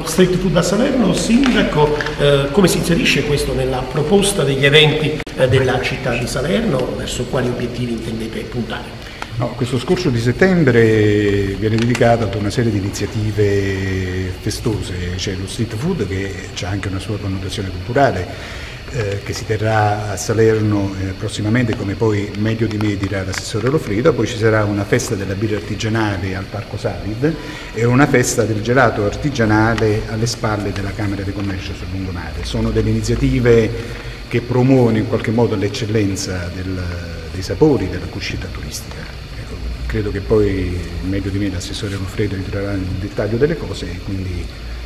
street food a Salerno. Sindaco, come si inserisce questo nella proposta degli eventi della città di Salerno? Verso quali obiettivi intendete puntare? No, questo scorcio di settembre viene dedicato ad una serie di iniziative festose. C'è lo street food che ha anche una sua connotazione culturale, che si terrà a Salerno prossimamente, come poi meglio di me dirà l'assessore Lofredo. Poi ci sarà una festa della birra artigianale al Parco Salid e una festa del gelato artigianale alle spalle della Camera di Commercio sul lungomare. Sono delle iniziative che promuovono in qualche modo l'eccellenza dei sapori della cucina turistica. Credo che poi meglio di me l'assessore Lofredo entrerà nel dettaglio delle cose, quindi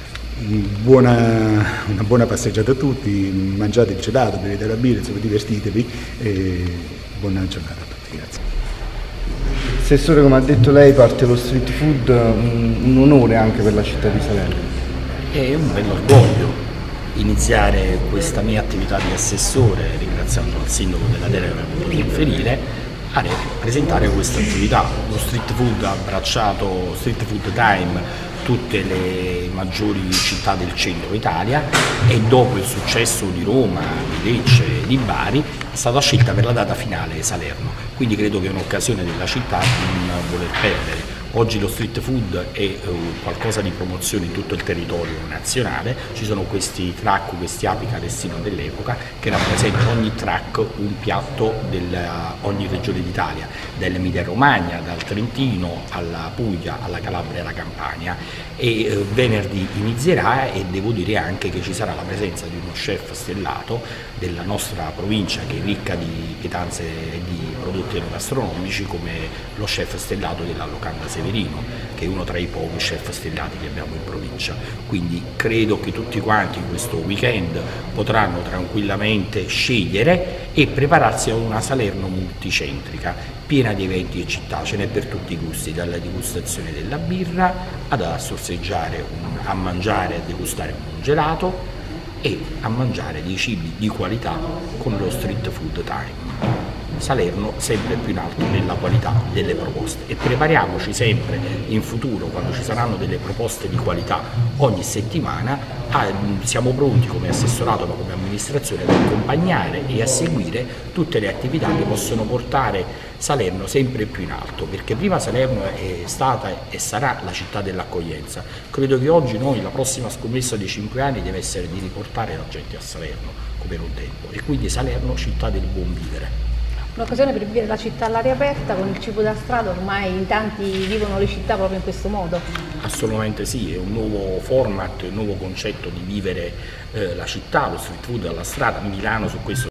una buona passeggiata a tutti, mangiate il gelato, bevete la birra, insomma, divertitevi e buona giornata a tutti, grazie. Assessore, come ha detto lei, parte lo street food, un onore anche per la città di Salerno. È un bel orgoglio iniziare questa mia attività di assessore, ringraziando il sindaco della Terra per aver potuto riferire, a presentare questa attività. Lo street food ha abbracciato Street Food Time tutte le maggiori città del centro Italia e dopo il successo di Roma, di Lecce e di Bari è stata scelta per la data finale Salerno, quindi credo che è un'occasione della città di non voler perdere. Oggi lo street food è qualcosa di promozione in tutto il territorio nazionale, ci sono questi truck, questi api destino dell'epoca che rappresentano ogni truck un piatto di ogni regione d'Italia, dall'Emilia Romagna, dal Trentino alla Puglia, alla Calabria e alla Campania, e venerdì inizierà e devo dire anche che ci sarà la presenza di uno chef stellato della nostra provincia che è ricca di pietanze e di prodotti enogastronomici come lo chef stellato della Locanda Severino, che è uno tra i pochi chef stellati che abbiamo in provincia. Quindi credo che tutti quanti in questo weekend potranno tranquillamente scegliere e prepararsi a una Salerno multicentrica, piena di eventi e città, ce n'è per tutti i gusti, dalla degustazione della birra a sorseggiare, a mangiare e a degustare un gelato e a mangiare dei cibi di qualità con lo street food time. Salerno sempre più in alto nella qualità delle proposte e prepariamoci sempre in futuro, quando ci saranno delle proposte di qualità ogni settimana, siamo pronti come assessorato ma come amministrazione ad accompagnare e a seguire tutte le attività che possono portare Salerno sempre più in alto, perché prima Salerno è stata e sarà la città dell'accoglienza. Credo che oggi noi la prossima scommessa dei 5 anni deve essere di riportare la gente a Salerno come un tempo e quindi Salerno città del buon vivere. Un'occasione per vivere la città all'aria aperta, con il cibo da strada ormai in tanti vivono le città proprio in questo modo. Assolutamente sì, è un nuovo format, un nuovo concetto di vivere la città, lo street food alla strada. Milano su questo